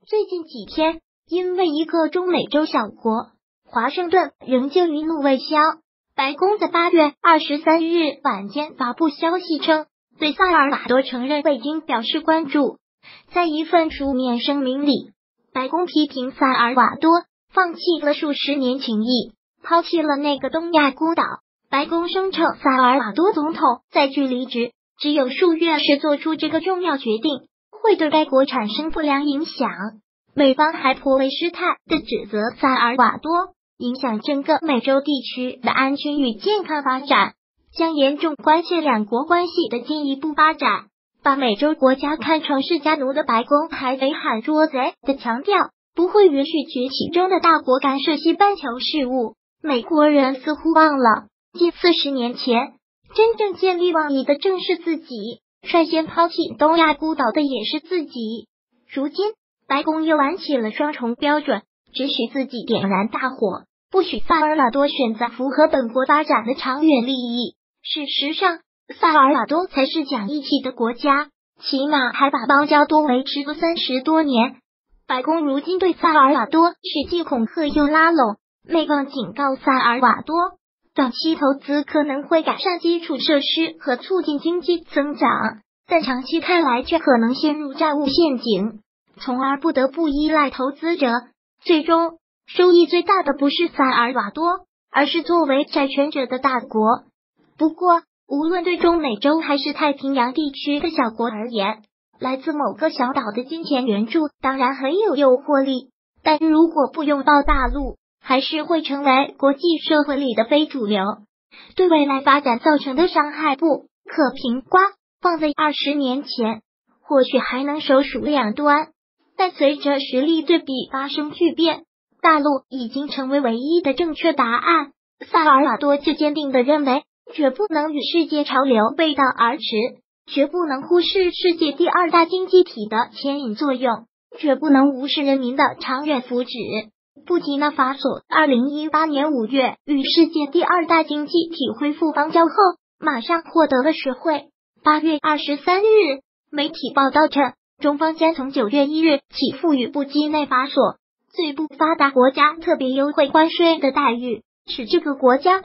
最近几天，因为一个中美洲小国华盛顿仍旧余怒未消，白宫在8月23日晚间发布消息称，对萨尔瓦多承认未经表示关注。在一份书面声明里，白宫批评萨尔瓦多放弃了数十年情谊，抛弃了那个东亚孤岛。白宫声称，萨尔瓦多总统在距离职只有数月时做出这个重要决定，会对该国产生不良影响。美方还颇为失态地指责萨尔瓦多影响整个美洲地区的安全与健康发展，将严重关切两国关系的进一步发展。把美洲国家看成是家奴的白宫还为喊捉贼地强调，不会允许崛起中的大国干涉西半球事务。美国人似乎忘了，近40年前，真正建立王毅的正是自己，率先抛弃东亚孤岛的也是自己。如今，白宫又玩起了双重标准，只许自己点燃大火，不许萨尔瓦多选择符合本国发展的长远利益。事实上，萨尔瓦多才是讲义气的国家，起码还把邦交多维持了30多年。白宫如今对萨尔瓦多是既恐吓又拉拢，美方警告萨尔瓦多，短期投资可能会改善基础设施和促进经济增长，但长期看来却可能陷入债务陷阱，从而不得不依赖投资者。最终，收益最大的不是萨尔瓦多，而是作为债权者的大国。不过，无论对中美洲还是太平洋地区的小国而言，来自某个小岛的金钱援助当然很有诱惑力，但如果不拥抱大陆，还是会成为国际社会里的非主流，对未来发展造成的伤害不可平刮。放在20年前，或许还能首鼠两端，但随着实力对比发生巨变，大陆已经成为唯一的正确答案。萨尔瓦多就坚定地认为，绝不能与世界潮流背道而驰，绝不能忽视世界第2大经济体的牵引作用，绝不能无视人民的长远福祉。布基纳法索2018年5月与世界第2大经济体恢复邦交后，马上获得了实惠。8月23日，媒体报道称，中方将从9月1日起赋予布基内法索最不发达国家特别优惠关税的待遇，使这个国家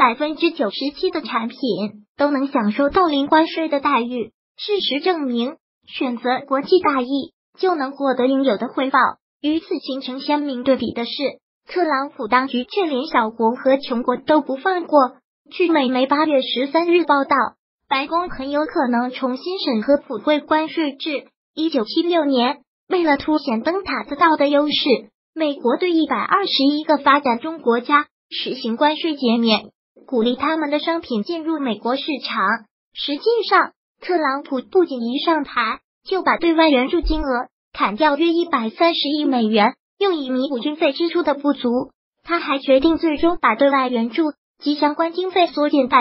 97%的产品都能享受到零关税的待遇。事实证明，选择国际大义就能获得应有的回报。与此形成鲜明对比的是，特朗普当局却连小国和穷国都不放过。据美媒8月13日报道，白宫很有可能重新审核普惠关税制。1976年，为了凸显灯塔的道德优势，美国对121个发展中国家实行关税减免，鼓励他们的商品进入美国市场。实际上，特朗普不仅一上台就把对外援助金额砍掉约130亿美元，用以弥补军费支出的不足。他还决定最终把对外援助及相关经费缩减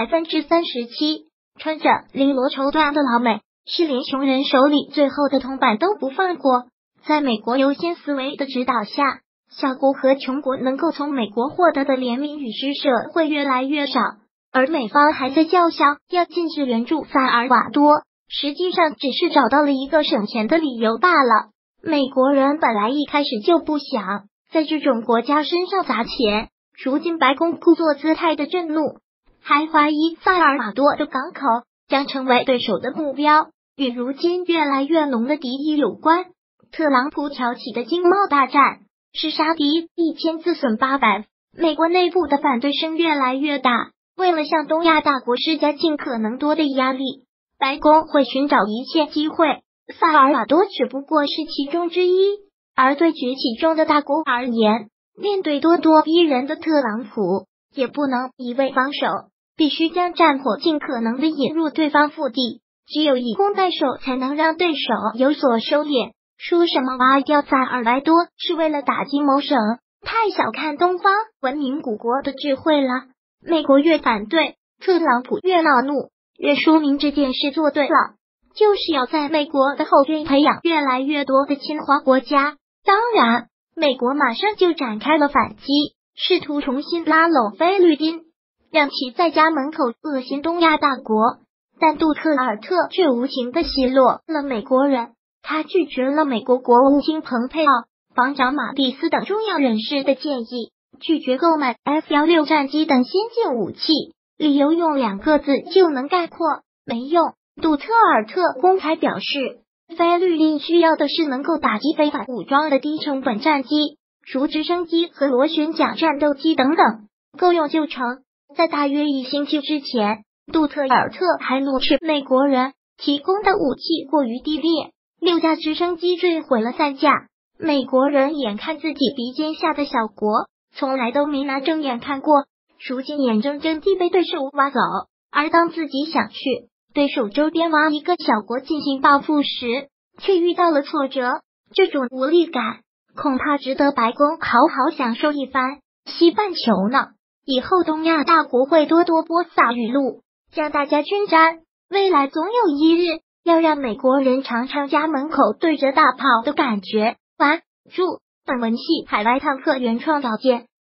37%。穿着绫罗绸缎的老美是连穷人手里最后的铜板都不放过。在美国优先思维的指导下，小国和穷国能够从美国获得的怜悯与施舍会越来越少，而美方还在叫嚣要禁止援助萨尔瓦多，实际上只是找到了一个省钱的理由罢了。美国人本来一开始就不想在这种国家身上砸钱，如今白宫故作姿态的震怒，还怀疑萨尔瓦多的港口将成为对手的目标，与如今越来越浓的敌意有关。特朗普挑起的经贸大战是杀敌1000自损800，美国内部的反对声越来越大。为了向东亚大国施加尽可能多的压力，白宫会寻找一切机会，萨尔瓦多只不过是其中之一。而对崛起中的大国而言，面对咄咄逼人的特朗普，也不能一味防守，必须将战火尽可能的引入对方腹地，只有以攻代守才能让对手有所收敛。说什么挖掉萨尔瓦多是为了打击某省，太小看东方文明古国的智慧了。美国越反对，特朗普越恼怒，越说明这件事做对了，就是要在美国的后院培养越来越多的亲华国家。当然，美国马上就展开了反击，试图重新拉拢菲律宾，让其在家门口恶心东亚大国。但杜特尔特却无情地奚落了美国人，他拒绝了美国国务卿蓬佩奥防长马蒂斯等重要人士的建议，拒绝购买 F-16战机等先进武器，理由用2个字就能概括：没用。杜特尔特公开表示，菲律宾需要的是能够打击非法武装的低成本战机，如直升机和螺旋桨战斗机等等，够用就成。在大约1星期之前，杜特尔特还怒斥美国人提供的武器过于低劣，6架直升机坠毁了3架。美国人眼看自己鼻尖下的小国，从来都没拿正眼看过，如今眼睁睁地被对手挖走，而当自己想去对手周边挖一个小国进行报复时，却遇到了挫折。这种无力感恐怕值得白宫好好享受一番。西半球呢，以后东亚大国会多多播撒雨露，将大家均沾。未来总有一日，要让美国人尝尝家门口对着大炮的感觉。完，注：本文系海外坦克原创稿件。